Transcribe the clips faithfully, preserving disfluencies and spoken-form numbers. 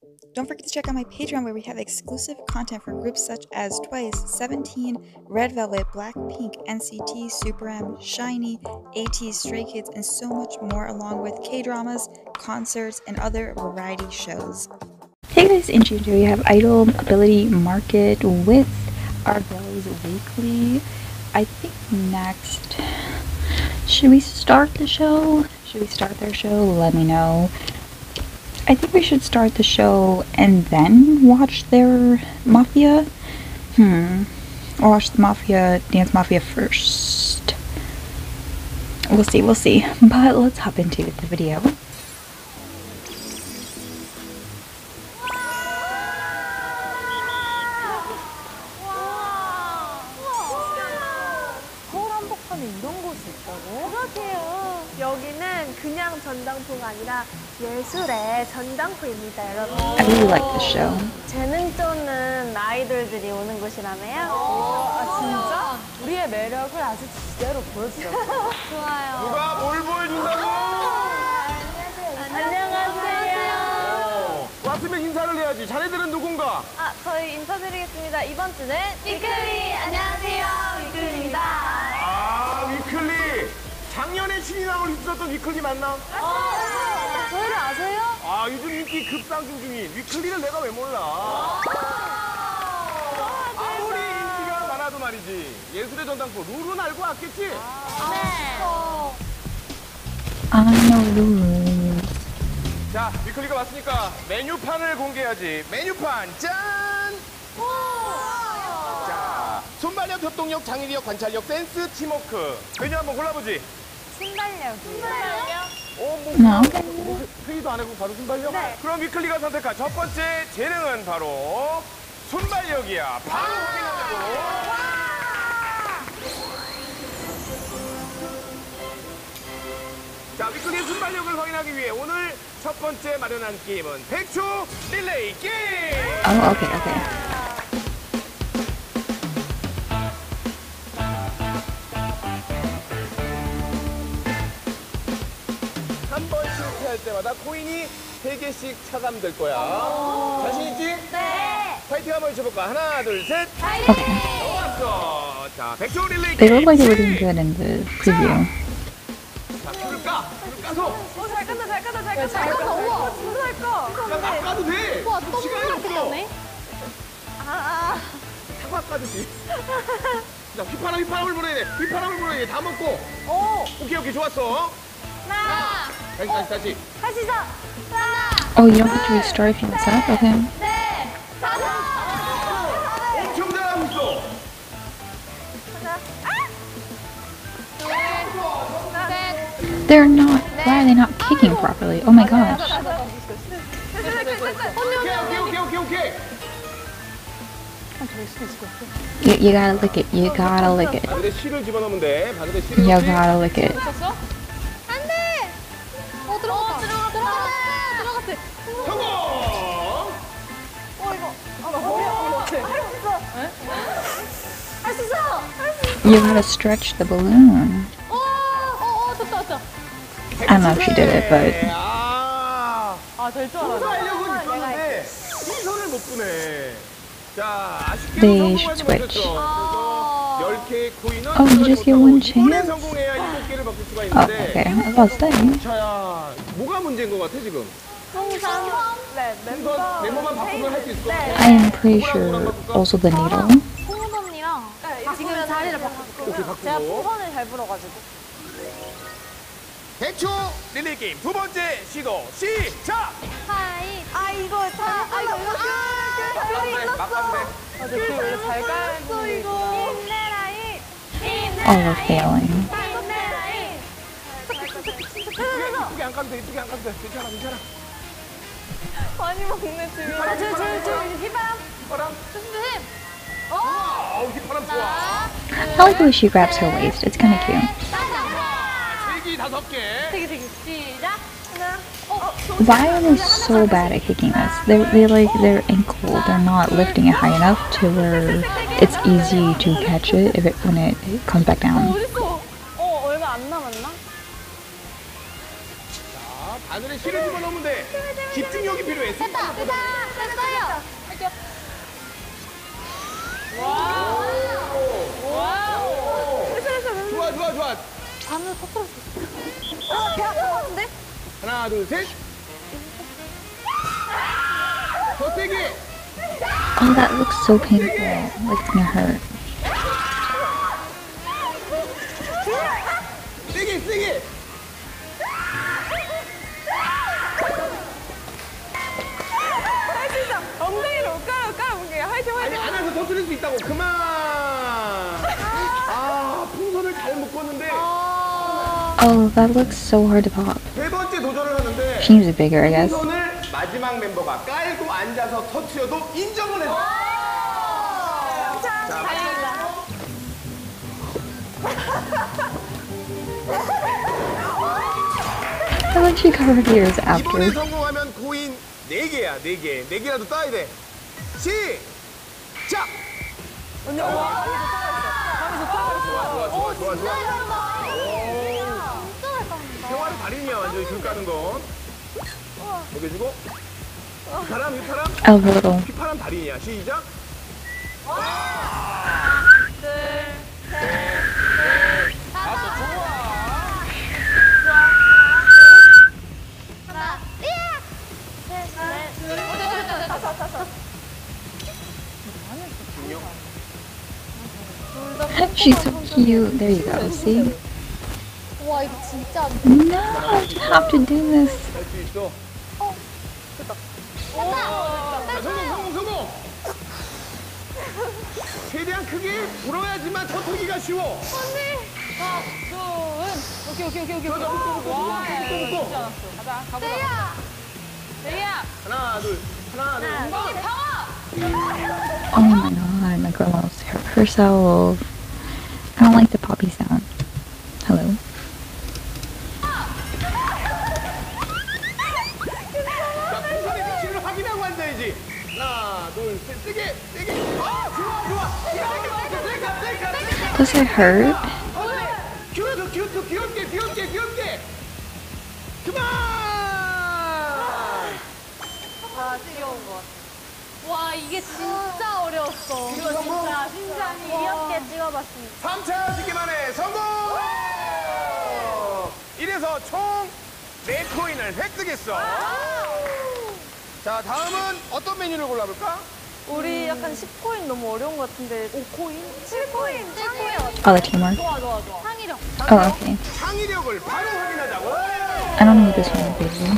Don't forget to check out my Patreon where we have exclusive content for groups such as Twice, Seventeen, Red Velvet, Blackpink, N C T, Super M, SHINee, ATEEZ, Stray Kids, and so much more, along with K-dramas, concerts, and other variety shows. Hey guys, in June we have Idol Ability Market with our girls weekly. I think next, should we start the show? Should we start their show? Let me know. I think we should start the show and then watch their Mafia. Hmm. Or watch the Mafia, Dance Mafia first. We'll see, we'll see. But let's hop into the video. 이런 곳이 있다고? 그러게요. 여기는 그냥 전당포가 아니라 예술의 전당포입니다, 여러분. I really like this show. 재능 쩌는 아이돌들이 오는 곳이라며요? 아, 진짜? 우리의 매력을 아주 제대로 보여주죠. 좋아요. 누가 뭘 보여준다고? 안녕하세요. 왔으면 인사를 해야지. 자네들은 누군가? 아, 저희 인사드리겠습니다. 이번 주는 위클리. 안녕하세요, 위클리입니다. 아, 위클리. 작년에 신인왕을 휩쓸었던 위클리 맞나? 아, 저희를 아세요? 아, 요즘 인기 급상승 중인 위클리를 내가 왜 몰라? 아무리 인기가 많아도 말이지. 예술의 전당포 룰은 알고 왔겠지? 네. I know the rules. 자, 위클리가 왔으니까 메뉴판을 공개해야지. 메뉴판, 짠! 자, 순발력, 협동력, 장애력, 관찰력, 센스, 팀워크. 메뉴 한번 골라보지. 순발력. 순발력? 어, 뭐, No. 뭐 회의도 안 하고 바로 순발력? 네. 그럼 위클리가 선택한 첫 번째 재능은 바로 순발력이야. 바로 확인한다고. 자, 위클리의 순발력을 확인하기 위해 오늘 첫 번째 마련한 게임은 백 초 릴레이 게임! Oh, okay, okay. 한 번 실패할 때마다 코인이 세 개씩 차감될 거야. 자신 있지? 네. 파이팅 한번 해줘볼까? 하나, 둘, 셋. Okay. 좋았어. 자, 백 초 릴레이 They 게임. look like they were doing good in the preview. 자, 표를 까. 표를 까서. 어, 잘 깐다, 잘 깐다, 잘 깐다. 잘 깐다. 우와, 진짜 잘 까. 야, 막 까도 돼. 우와, 또 시간이 없어. 아, 아. 사과 까듯이. 자, 휘파람, 휘파람을 불어야 돼. 휘파람을 불어야 돼. 다 먹고. 오. 오케이, 오케이. 좋았어. 하나. 다시, 다시, 다시. 하시죠. 하나. Oh, you don't have to restart if you mess up? Okay. 네. 다섯. 엄청 잘하고 있어. They're not, why are they not kicking properly? Oh my gosh. 오케이, 오케이, 오케이, 오케이, 오케이. You, you gotta lick it. You gotta lick it. 바늘에 실을 집어넣으면 돼. 바늘에 실을 You 넣지. gotta lick it. 안 돼. 어, 들어갔다. 들어갔다. 들어갔대. 성공! 어, 이거. 아, 나 머리 아픈 것 같아. 할 수 있어. 할 수 있어. 할 수 있어. You gotta stretch the balloon. 어, 어, 어, 됐다, 됐다. I don't know if she did it, but 아, 아, 될 줄 알았어. 순발력은 있었는데 시선을 못 보네. 자, 아쉽게 They 성공하지 should switch. 못했죠. 그래서 열 개의 코인은 Oh, you just get one 이번에 chance? 성공해야 일곱 개를 바꿀 수가 Oh, 있는데. okay. I was saying. 자야, 뭐가 문제인 것 같아 지금? 항상 네, 멤버 멤버만 바꾸면 할 수 있어. I am pretty sure also the needle. 송은 언니랑 지금 자리를 바꿨고 오케이, 바꾸고. 제가 풍선을 잘 불어가지고 백 초 릴레이 게임 두 번째 시도 시작. 하이 아 이거 다 아 이거 이렇게 막 가도 돼. 아 근데 원래 잘 깔고 이거 힘내라이 Oh, we're failing. 힘내라이 이쁘게 안 까도 돼. 이쁘게 안 까도 돼. 괜찮아, 괜찮아. 많이 먹네 지금 아, 저, 저, 저, 휘바람 휘파람. 조심 어 어우, 휘파람 좋아. I like the way she grabs her waist. It's kind of cute. 세기 다섯 개. 되게 되게 시작 하나 어 Why are they so bad at kicking this? They're, they're like, their ankle, they're not lifting it high enough to where it's easy to catch it if it, when it, it comes back down. 어딨어 어 얼마 안 남았나 자, 바늘에 실을 집어넣으면 돼. 집중력이 필요해. 순발력. 됐어요. 할게요. 좋아, 좋아, 좋아. 반을 터뜨렸어. 어, 배 아픈 것 같은데? 하나, 둘, 셋. 더 세게. Oh, that looks so painful. Like it's gonna hurt. 세게, 세게. 아, 진짜. 엉덩이로 깔아, 깔아볼게요. 화이팅, 아니, 화이팅. 안에서 터뜨릴 수 있다고. 그만. 아, 풍선을 잘 묶었는데. Oh, that looks so hard to pop. 세 번째 도전을 하는데. She needs it bigger, I guess. 풍선을 마지막 멤버가 깔고 앉아서 터트려도 인정을 했어. 자, 다행이다. I like she covered her ears 이번에 after. 성공하면 코인 네 개야, 네 개. 네 개라도 따야 돼. 시작! 언니, 와, 감이 좋다. 감이 좋다. 좋아, 좋아, 좋아, 좋아. 진짜 잘 깎는다. 생활의 달인이야, 완전히 줄 까는 거. 먹여주고. 휘파람, 휘파람. Oh, little. 휘파람 달인이야. 시작! 둘, 셋, 아, 또 좋아. 하나, 셋, 넷. 어, 됐다, 됐다, 됐다. 다섯, 다섯. She's so cute. There you go. See? 와, 이거 진짜. No, you have to do this. 할 수 있어. 됐다. 자, 성공, 성공, 성공! 최대한 크게 불어야지만 터트기가 쉬워. 박수은. 오케이, 오케이, 오케이, 오케이. 자, 자, 묶고, 묶고, 묶고, 와, 묶고, 이거 묶고. 쉽지 않았어. 가자, 가보자. 대야! 대야! 하나, 둘, 하나, 둘, 한 번. Oh my god, my girl almost hurt herself. I don't like the poppy sound. Hello? 자, 풍선의 위치를 확인하고 앉아야지. 하나, 둘, 셋, 세게, 세게. 아, 좋아, 좋아. 세게, 세게, 세게, 세게, 세게. Does it hurt? 귀여워, 귀엽게, 귀엽게, 귀엽게, 귀엽게. 그만! 아, 지겨운 것. 와, 이게 진짜 어려웠어. 이거 진짜 심장이 귀엽게 찍어봤습니다. 삼 차 집게만에 성공! 이래서 총 네 코인을 획득했어. 자, 다음은 어떤 메뉴를 골라볼까? 우리 약간 십 코인 너무 어려운 것 같은데 오 코인? 칠 코인! 칠 코인! Oh, the teamwork. 좋아, 좋아, 좋아. 창의력. Oh, okay. 창의력을 바로 확인하자고. I don't know what this one would be.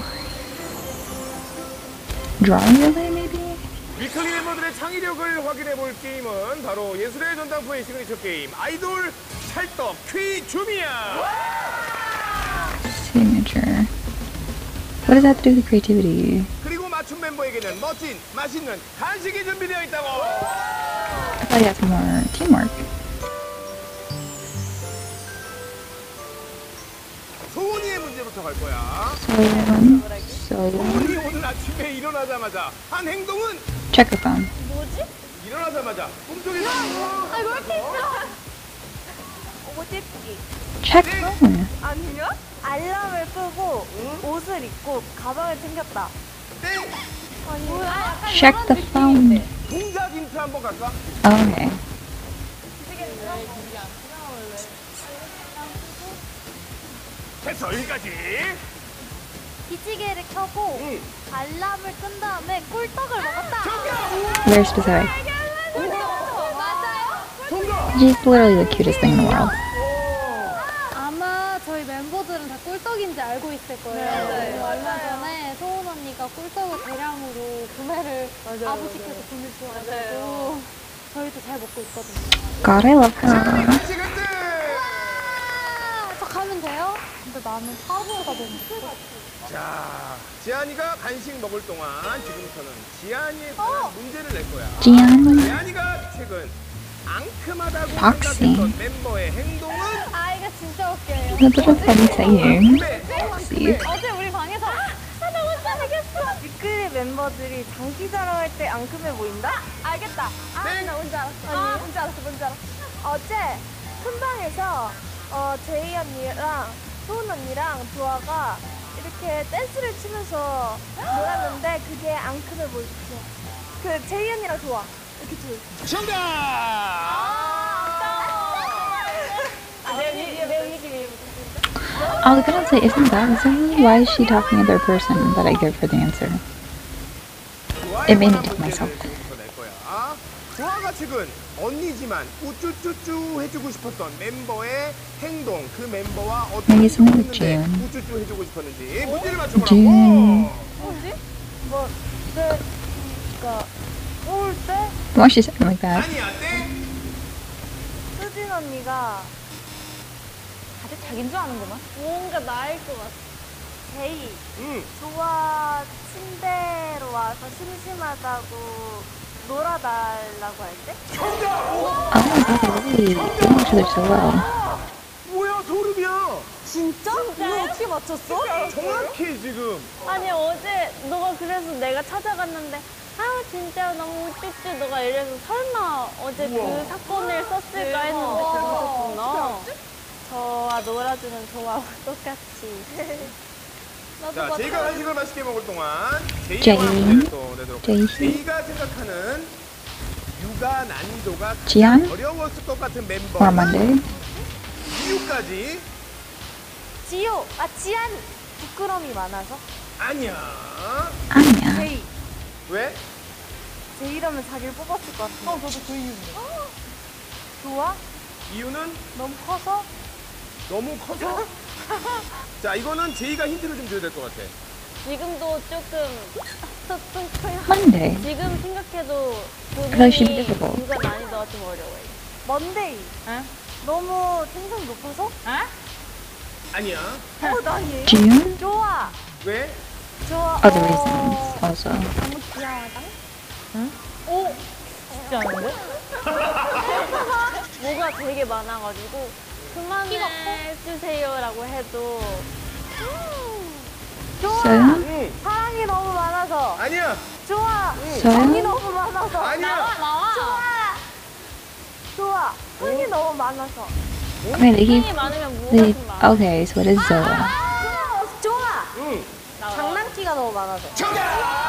Drawing relay, maybe? 위클리 멤버들의 창의력을 확인해볼 게임은 바로 예술의 전당포의 시그니처 게임 아이돌 찰떡 퀴즈미야. Signature. What does that have to do with creativity? 그리고 맞춤 멤버에게는 멋진, 맛있는 간식이 준비되어 있다고. I thought you had some more teamwork. 소은이의 문제부터 갈 거야. So, so 소은이 오늘 아침에 일어나자마자 한 행동은 check her phone. 뭐지? 일어나자마자 꿈속에서 아, 이거 왜 이렇게 있어? 옷 예쁘기. Check phone. 아니면? 알람을 끄고 옷을 입고 가방을 챙겼다. 땡! 아니, 뭐야? Check the phone. 동작 힌트 한번 갈까? Okay. 됐어, 여기까지. 기지개를 켜고 응. 알람을 끈 다음에 꿀떡을 먹었다. 정답! Very specific. 맞아요? 정답! She's literally the cutest thing in the world. 아마 저희 멤버들은 다 꿀떡인지 알고 있을 거예요. 네, 얼마 전에 소은 언니가 꿀떡을 대량으로 구매를 아부시켜서 보내주셔가지고 저희도 잘 먹고 있거든요. God, I love her. 간식 획득! 아, 저 가면 돼요? 근데 나는 사부가 너무 싫어. 자, 지안이가 간식 먹을 동안 지금부터는 지안이에 관한 문제를 낼 거야. Gian. 지안이가 최근 앙큼하다고 박씨. 생각했던 멤버의 행동은 아, 이거 진짜 웃겨요. That's such a funny saying. 네. See? 어제 우리 방에서 아, 나 혼자 되겠어. 미끌이 멤버들이 장기 자랑할 때 앙큼해 보인다? 아, 알겠다. 아, 땡. 나 뭔지 알았어. 아, 뭔지 알았어, 뭔지 알았어. 어제 큰 방에서 어, 제이 언니랑 소은 언니랑 두아가 이렇게 댄스를 추면서 놀았는데 그게 앙큼해 보이죠. 그 제이 언니랑 좋아. 이렇게 둘. 정답! 아, 내 얘기, 내 얘기. I was gonna say, isn't that silly? Why is she talking to the third person that I give her the answer? It made me take myself. 조아가 측은 언니지만 우쭈쭈쭈 해주고 싶었던 멤버의 행동, 그 멤버와 어떤 Maybe something 행동을 with 했는데 June. 우쭈쭈 해주고 싶었는지 문제를 맞춰보라고. June. 뭐지? 뭐, 네, 그니까, 올 때? Why is she saying like that? 아니야, 땡. 수진 언니가 다들 자기인 줄 아는구만. 뭔가 나일 것 같아. 제이, 응. 조아 침대로 와서 심심하다고 놀아달라고 할 때? 정답! Oh, really? They know each other so well. 뭐야, 소름이야. 진짜? 이거 어떻게 맞췄어? 정확해, 지금. 아니 어제 너가 그래서 내가 찾아갔는데 아 진짜 너무 우쭈쭈 너가 이래서 설마 어제 우와. 그 사건을 썼을까 했는데 그거였구나. 저와 놀아주는 저와 똑같이. 나도 자, 제이가 맞춰. 한식을 맛있게 먹을 동안 제이와 제이. 문제를 또 내도록 제이. 하겠습니다. 제이가 생각하는 육아 난이도가 지안? 가장 어려웠을 것 같은 Or 멤버는 Monday? 이유까지 지효, 아 지안 부끄럼이 많아서. 아니야. 아니야. 제이, 왜? 제이라면 자기를 뽑았을 것 같아. 어, 저도 그 이유인데. 좋아? 이유는 너무 커서? 너무 커서? 자, 이거는 제이가 힌트를 좀 줘야 될 것 같아. 지금도 조금 Monday. 지금 생각해도 Because she's 그분이 difficult. 누가 난이도가 좀 어려워요. 먼데이. 너무 텐션 높아서? 아니야. 어, 나 얘. June? 좋아. 왜? 좋아. Other 어, reasons also. 너무 귀여워다. 응? 오. 쉽지 않은데? 뭐가 되게 많아가지고 그만해주세요라고 해도 좋아. So? 응. 사랑이 너무 많아서. 아니야. 좋아. So? 정이 너무 많아서. 아니야. 나와. 좋아. 좋아. 흥이 너무 많아서. Okay, they keep. 흥이 많으면 They, 뭐가 좀 많아. okay, so it is Zoa. 좋아. 응. 장난기가 너무 많아서. 정답!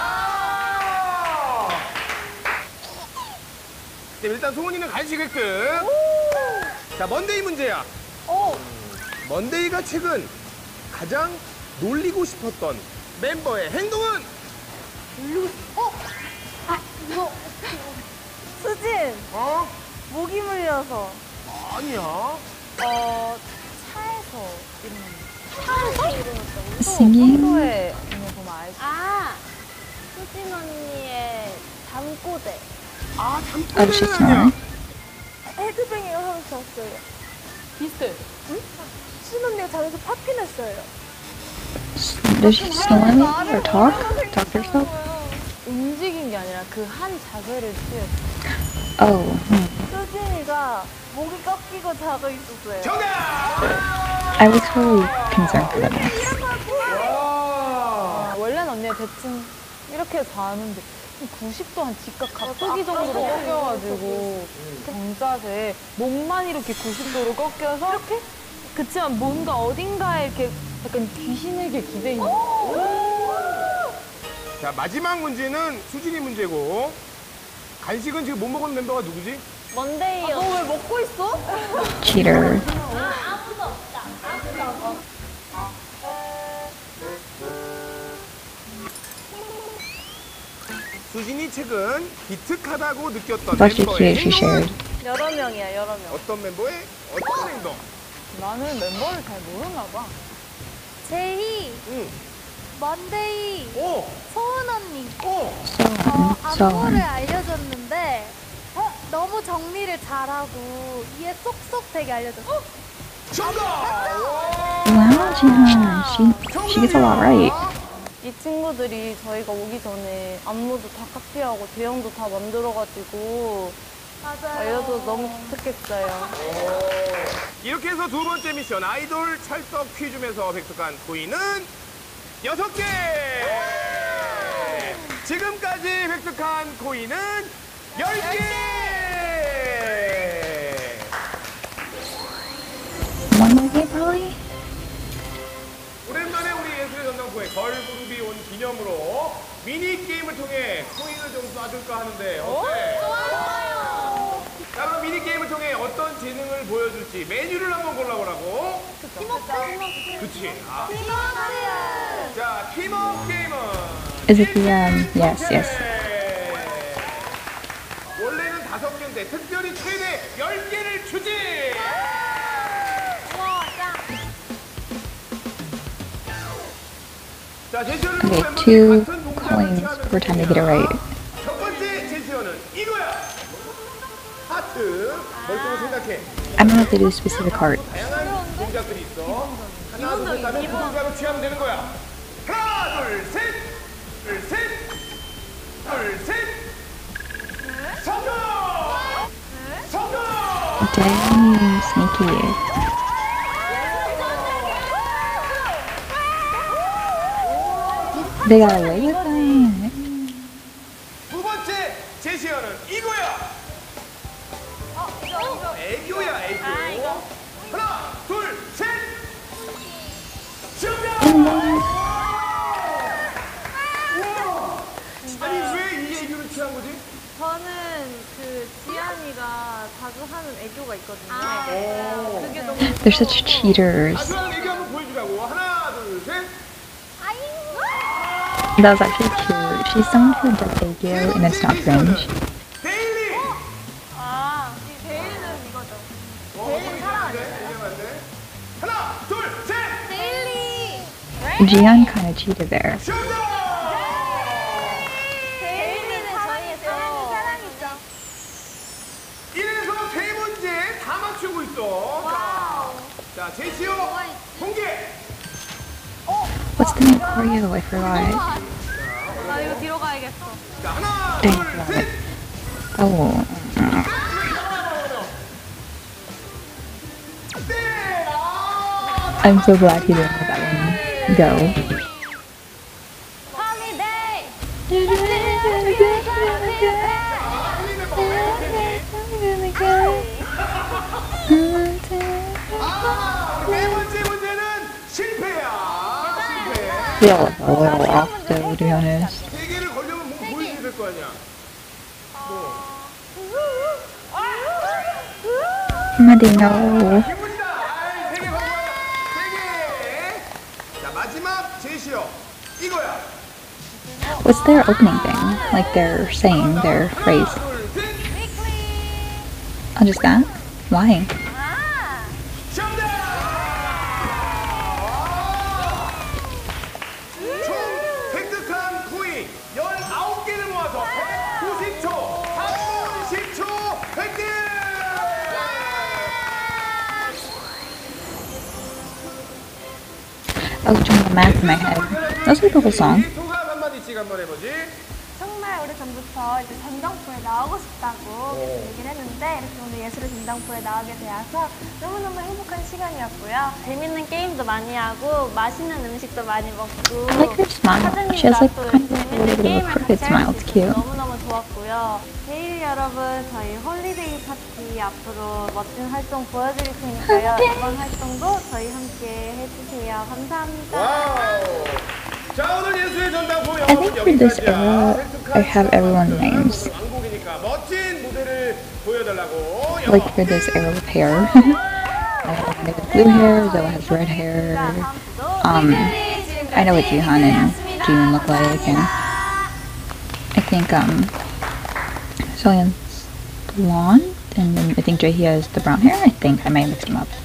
네, 일단 소은이는 간식 획득. 자, 먼데이 문제야. 오. 먼데이가 최근 가장 놀리고 싶었던 멤버의 행동은? 어? 아, 이거. 수진, 어? 모기 물려서, 아니야. 어, 차에서 이러는 차에서 이러셨다고? Singing? 평소에 이거 보면 알지? 아, 수진 언니의 잠꼬대. 아, Oh, she's 잠꼬대는 아니야. snoring? 헤드뱅잉을 하면서 잤어요. 비슷해. 응? 수진 언니가 자면서 팝핀 했어요. Does she snore or talk? Talk to herself? 움직인 게 아니라 그 한 자세를 취했어. Oh, hmm. 수진이가 목이 꺾이고 자고 있었어요. 정답! I was totally concerned for them. 와. 원래는 언니가 대충 이렇게 자는데 구십 도 한 직각 가쁘기 정도로 꺾여가지고 정자세에 목만 이렇게 구십 도로 꺾여서 이렇게? 그치만 뭔가 어딘가에 이렇게 약간 귀신에게 기대있는 자, 마지막 문제는 수진이 문제고, 간식은 지금 못 먹은 멤버가 누구지? 먼데이요. 너 왜 먹고 있어? Cheater. 수진이 최근 기특하다고 느꼈던 What did 멤버의 she, she 행동은? shared? 여러 명이야, 여러 명. 어떤 멤버의 어떤 행동? 나는 멤버를 잘 모르나 봐. 제이, 응. 먼데이, 오! 소은 언니. 오! So on, so 안무를 on. 알려줬는데 어? 너무 정리를 잘하고 이해 쏙쏙 되게 알려줬어. 정답! Wow, Jihan. She, she gets a lot right. 이 친구들이 저희가 오기 전에 안무도 다 카피하고 대형도 다 만들어가지고 알려줘서 너무 기특했어요. 이렇게 해서 두 번째 미션 아이돌 찰떡 퀴즈에서 획득한 코인은 여섯 개! 지금까지 획득한 코인은 열 개! One more game, probably? 오랜만에 우리 예술의 전당 방송에 걸그룹이 온 기념으로 미니게임을 통해 코인을 좀 쏴줄까 하는데 어때? 좋아요. 자, 그럼 미니게임을 통해 어떤 재능을 보여줄지 메뉴를 한번 골라보라고. 팀워크. 그치. 아. 팀워크. 자, 팀워크 게임은 Is it the, um, yes, yes. 원래는 다섯 개인데 특별히 최대 열 개를 주지. 우와, 짱. 자, 제시어를 Okay, 보고 two 멤버들이 같은 동작을 coins 취하면 per time to get it right. 첫 번째 제시어는 이거야. 하트. 머릿속으로 생각해. I don't know if they do specific cards. 다양한 동작들이 있어. 하나, 둘, 셋 하면 그 동작을 취하면 되는 거야. 하나, 둘, 셋. 둘, 셋. 둘, 셋. 성공! 성공! Dang, sneaky. They got away with that. 두 번째 제시어는 이거야. 어, 이거, 이거. 애교야, 애교. 아, 이거. 하나, 둘, 셋. 정답! 우와! 아니 왜 이 애교를 취한 거지? 저는 그 지안이가 자주 하는 애교가 있거든요. 오. 그게 너무 They're such cheaters. 아주한 애교 한번 보여주라고. 하나, 둘, 셋. That was actually cute. She's someone who does 애교 and it's not cringe. 데일리. 아, 이 데일리는 이거죠. 어, 데일리 사랑한대. 데일리한테. 하나, 둘, 셋. 데일리. Jian kind of cheated there. 정답! 데일리는 저희의 사랑이 사랑이죠. 이래서 세 문제 다 맞추고 있어. 와우. 자, 제시어 공개. What's the name for you? I forgot. 나 이거 뒤로 가야겠어. 자, 하나, 네, 둘, 셋. Oh. 네. 아, I'm so glad he didn't let that one go. 홀리데이. 아, 네 번째 문제는 실패야. 실패. They all look a little off though, to be honest. 세 개를 걸려면 뭐 보여줘야 될 거 아니야. 뭐. Maddie, no. 기분이다. 아이, 세개 걸려야. 세 개. 자, 마지막 제시어 이거야. What's their opening thing? Like they're saying their phrase. 하나, 둘, 셋. Oh, just that? Why? 정답! 총 획득한 코인 열아홉 개를 모아서 백구십 초, 삼 분 십 초 획득! I was doing the math in my head. That's like the whole song. 소감 한마디씩 한번 해보지. 정말 오래전부터 이제 전당포에 나오고 싶다고 계속 얘기를 했는데 이렇게 오늘 예술의 전당포에 나오게 되어서 너무너무 행복한 시간이었고요. 재밌는 게임도 많이 하고 맛있는 음식도 많이 먹고 I like her smile. She has like kind of a little bit of a crooked smile. It's cute. 너무너무 좋았고요. 데일리 여러분, 저희 홀리데이 파티 앞으로 멋진 활동 보여드릴 테니까요. 이번 활동도 저희 함께 해주세요. 감사합니다. 와우! 자, 오늘 예술의 전당포 I think 영업은 for this 여기까지야. era, I have everyone's names. 왕국이니까 멋진 무대를 보여달라고. Like for this era of hair. I have Nick with blue hair, Zoa has red hair. Um, I know what Jihan and Jimin look like, and I think um, Soyeon's blonde, and then I think Jaehee has the brown hair. I think I might have mixed them up.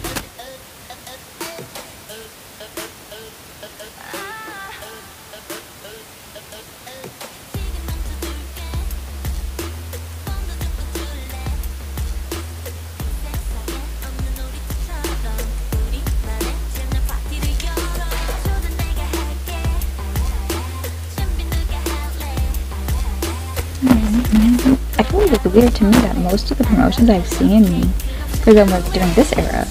I feel like it's weird to me that most of the promotions I've seen for them were during this era.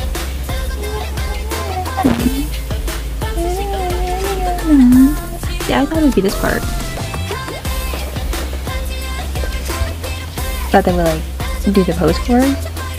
Yeah, I thought it would be this part. Thought they would like do the post chorus.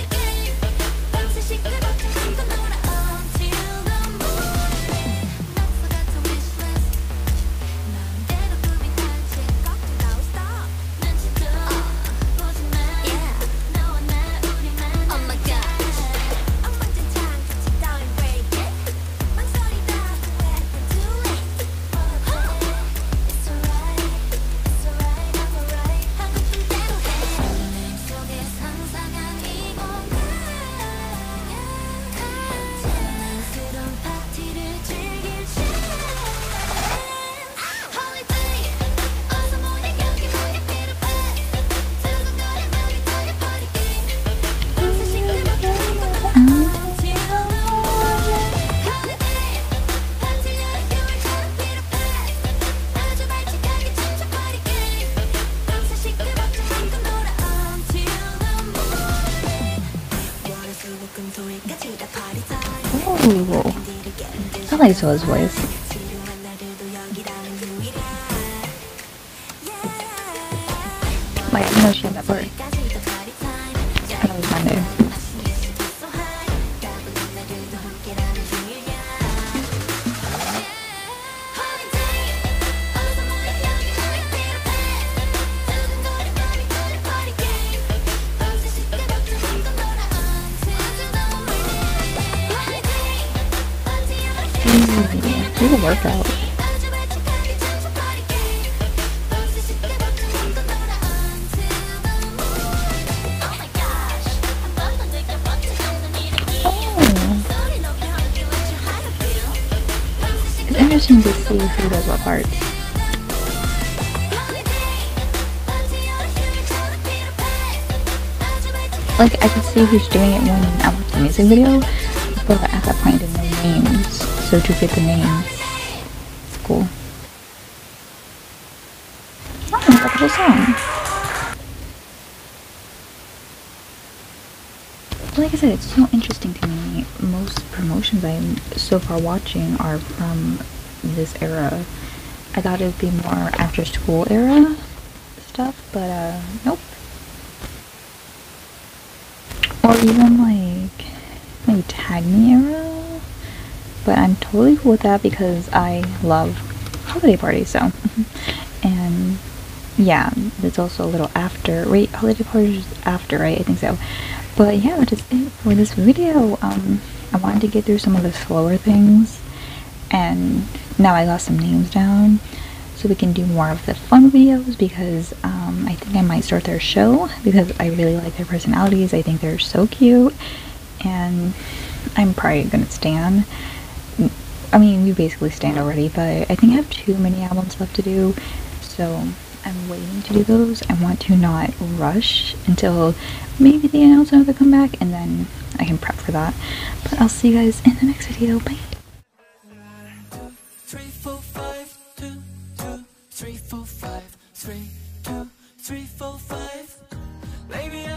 Ooh, I like Zoa's voice. Like, I didn't know she had that part. I always wondered. Do the workout. It's interesting to see who does what parts. Like, I could see who's doing it when I watched the music video, but at that point I didn't know names, so to get the names, it's cool. Oh, I got the whole song. Like I said, it's so interesting to me. Most promotions I'm so far watching are from this era. I thought it would be more after school era stuff, but uh, nope. Or even like, like Tag Me era. But I'm totally cool with that because I love holiday parties, so. And yeah, it's also a little after, wait, holiday parties after, right? I think so. But yeah, that is it for this video. Um, I wanted to get through some of the slower things, and now I got some names down, so we can do more of the fun videos, because um, I think I might start their show, because I really like their personalities. I think they're so cute, and I'm probably gonna stan. I mean, we basically stand already, but I think I have too many albums left to do, so I'm waiting to do those. I want to not rush until maybe they announce another comeback, and then I can prep for that. But I'll see you guys in the next video. Bye! Three, four, five, two, two, three, four, five, three, two, three, four, five. Maybe